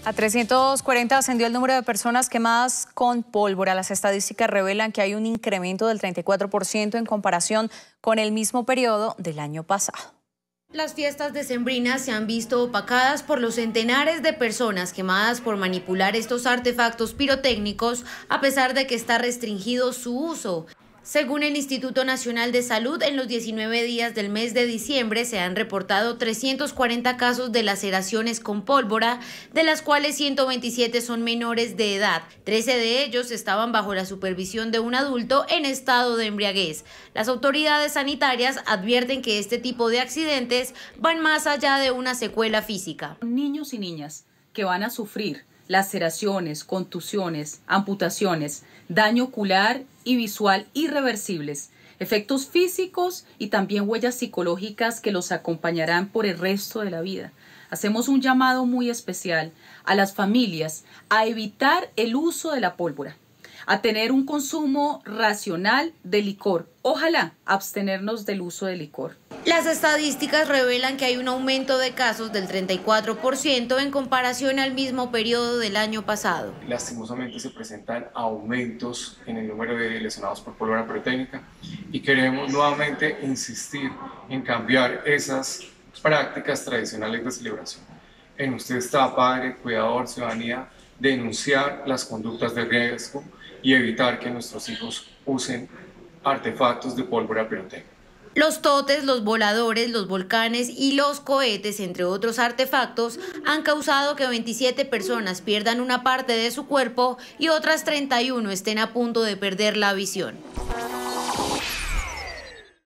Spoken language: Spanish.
A 340 ascendió el número de personas quemadas con pólvora. Las estadísticas revelan que hay un incremento del 34% en comparación con el mismo periodo del año pasado. Las fiestas decembrinas se han visto opacadas por los centenares de personas quemadas por manipular estos artefactos pirotécnicos, a pesar de que está restringido su uso. Según el Instituto Nacional de Salud, en los 19 días del mes de diciembre se han reportado 340 casos de laceraciones con pólvora, de las cuales 127 son menores de edad. 13 de ellos estaban bajo la supervisión de un adulto en estado de embriaguez. Las autoridades sanitarias advierten que este tipo de accidentes van más allá de una secuela física. Niños y niñas que van a sufrir laceraciones, contusiones, amputaciones, daño ocular y visual irreversibles, efectos físicos y también huellas psicológicas que los acompañarán por el resto de la vida. Hacemos un llamado muy especial a las familias a evitar el uso de la pólvora, a tener un consumo racional de licor. Ojalá abstenernos del uso de licor. Las estadísticas revelan que hay un aumento de casos del 34% en comparación al mismo periodo del año pasado. Lastimosamente se presentan aumentos en el número de lesionados por pólvora pirotécnica y queremos nuevamente insistir en cambiar esas prácticas tradicionales de celebración. En usted está, padre, cuidador, ciudadanía, denunciar las conductas de riesgo y evitar que nuestros hijos usen artefactos de pólvora pirotécnica. Los totes, los voladores, los volcanes y los cohetes, entre otros artefactos, han causado que 27 personas pierdan una parte de su cuerpo y otras 31 estén a punto de perder la visión.